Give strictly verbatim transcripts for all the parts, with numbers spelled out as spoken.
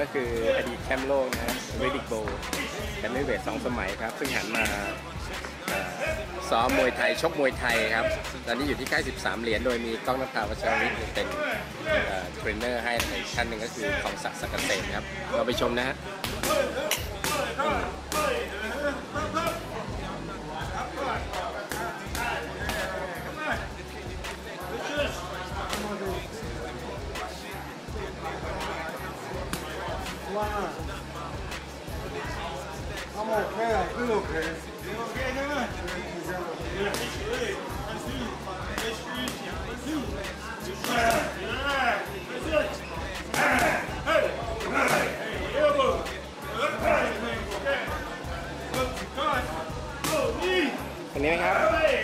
ก็คืออดีตแชมป์โลกนะเรดิกโบแชมป์เวทสองสมัยครับซึ่งหันมาซ้อมมวยไทยชกมวยไทยครับตอนนี้อยู่ที่ค่ายสิบสามเหรียญโดยมีก้องนภา วัชรวิทย์เป็นเทรนเนอร์ให้อีกท่านหนึ่งก็คือของศักดิ์ ศักดิ์เกษมครับเราไปชมนะฮะ哇 I'm okay, I feel okay. You okay, nigga? Hey, คนนี้ไหมครับ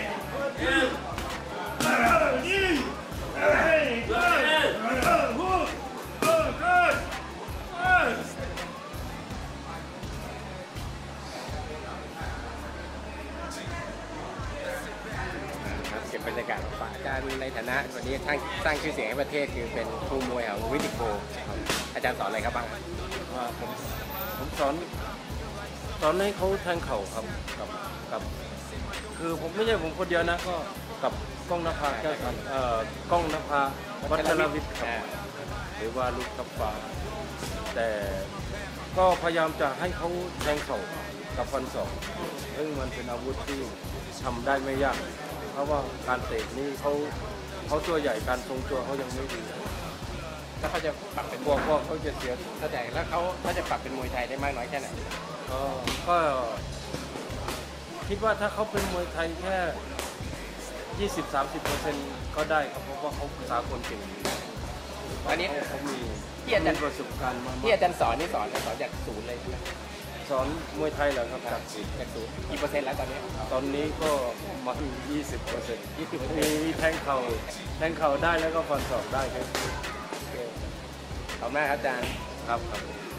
เก็บบรรยากาศมาฝากอาจารย์ในฐานะวันนี้สร้างสร้างชื่อเสียงให้ประเทศคือเป็นครูมวยของวิดิโกอาจารย์สอนอะไรครับบ้างว่าผมผมสอนสอนให้เขาแทงเข่าครับกับกับคือผมไม่ใช่ผมคนเดียวนะก็กับก้องนภาแก้วสันเอ่อก้องนภาวัชรวิทย์ครับหรือว่าลูกทับฟ้าแต่ก็พยายามจะให้เขาแทงเข่ากับฟันศอกซึ่งมันเป็นอาวุธที่ทำได้ไม่ยากเพราะว่าการเตะนี่เขาเขาตัวใหญ่การทรงตัวเขายังไม่ดีแล้วเขาจะปรับเป็นกลัวว่าเขาจะเสียเข้าใจแล้วเขาเขาจะปรับเป็นมวยไทยได้มากน้อยแค่ไหนก็ก็คิดว่าถ้าเขาเป็นมวยไทยแค่ ยี่สิบถึงสามสิบเปอร์เซ็นต์ ก็ได้ครับเพราะว่าเขาสากลเก่งอันนี้เขามีที่อาจารย์ประสบการณ์มาที่อาจารย์สอนนี่สอนสอนจากศูนย์เลยใช่ไหมสอนมวยไทยเหรอครับจากศูนย์จากศูนย์กี่เปอร์เซ็นต์แล้วตอนนี้ตอนนี้ก็มา ยี่สิบเปอร์เซ็นต์ มีแทงเข่าแทงเข่าได้แล้วก็ฟันศอกได้ครับขอบคุณมากครับอาจารย์ครับครับ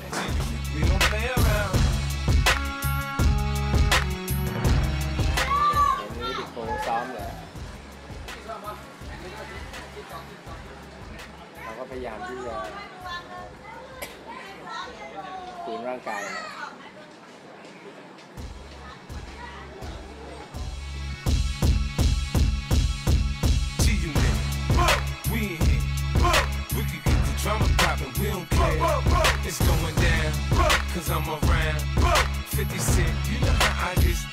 นี่ดิโกซ้อมเลยเราก็พยายามที่จะฝืนร่างกายนะ Drama poppin', we don't care. It's going down, cause I'm around. fifty cent, you know how I get